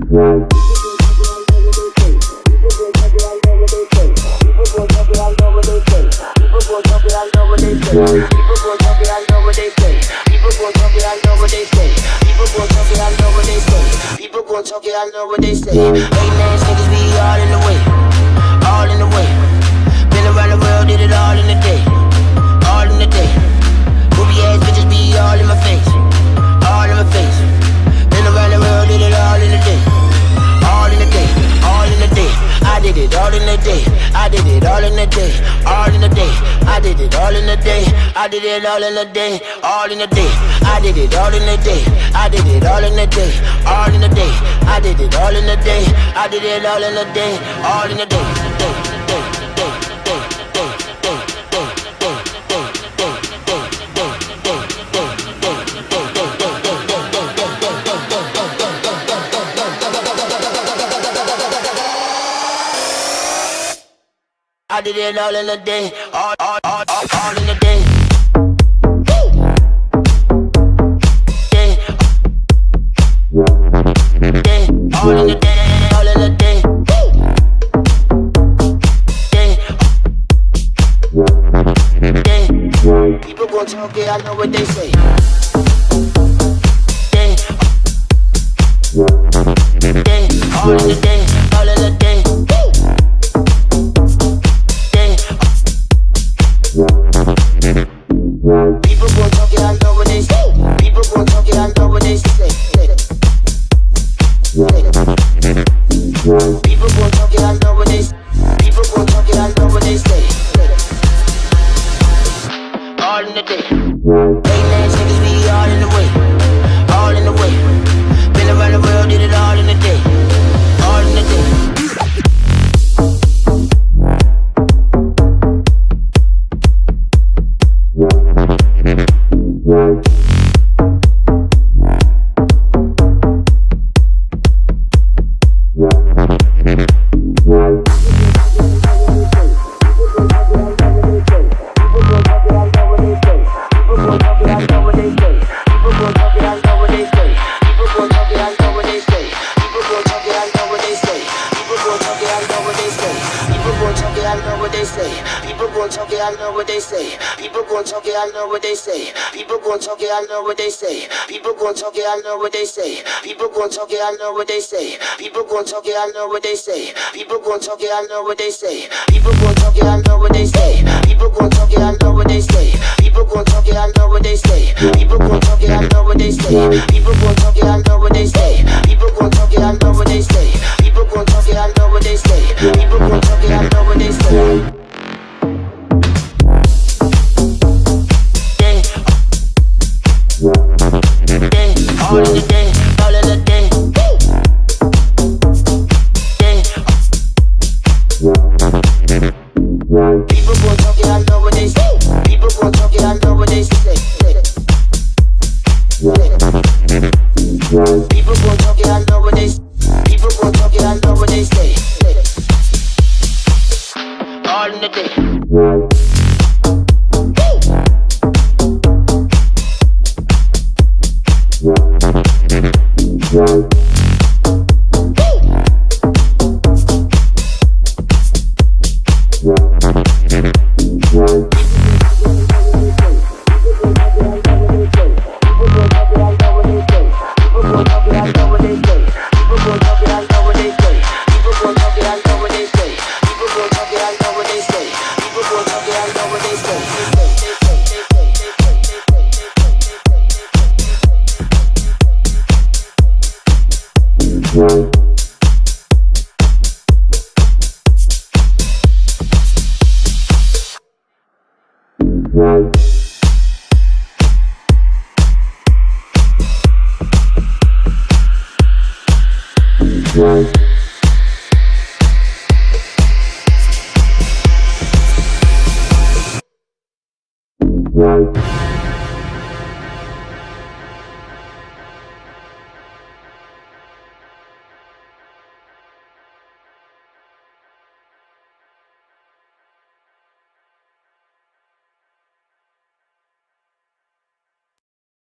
I did it all in a day, all in a day. I did it all in a day. I did it all in a day, all in a day. I did it all in a day. I did it all in a day, all in a day. I did it all in a day, all in a day. All in a day, all in a day. People gon' talk, yeah, I know what they say. All in a day, all in a day. People gon' talk, yeah, I know what they say. People gon' talk, yeah, I know what they say. People gon' talk, yeah, I know what they say. People gon' talk, yeah, I know what they say. All in the day. Mainland niggas be all in the way. All in the way. Been around the world, did it all in the day. All in the day. I know what they say. People gon' talk, yeah, I know what they say. People gon' talk, yeah, I know what they say. People gon' talk, yeah, I know what they say. People gon' talk, yeah, I know what they say. People gon' talk, yeah, I know what they say. People gon' talk, yeah, I know what they say. People gon' talk, yeah, I know what they say. People gon' talk, yeah, I know what they say. People gon' talk, yeah, I know what they say. People gon' talk, yeah, I know what they say. People gon' talk, yeah, I know what they say. People gon' talk, yeah, I know what they say. People gon' talk, yeah, I know what they say. People gon' talk, yeah, I know what they say. All in the day, all in the day. People gon' talk, yeah, I know what they say. People gon' talk, yeah, I know what they say. People gon' talk, yeah, I know what they say. People gon' talk, yeah, I know what they say. All in the day. Right.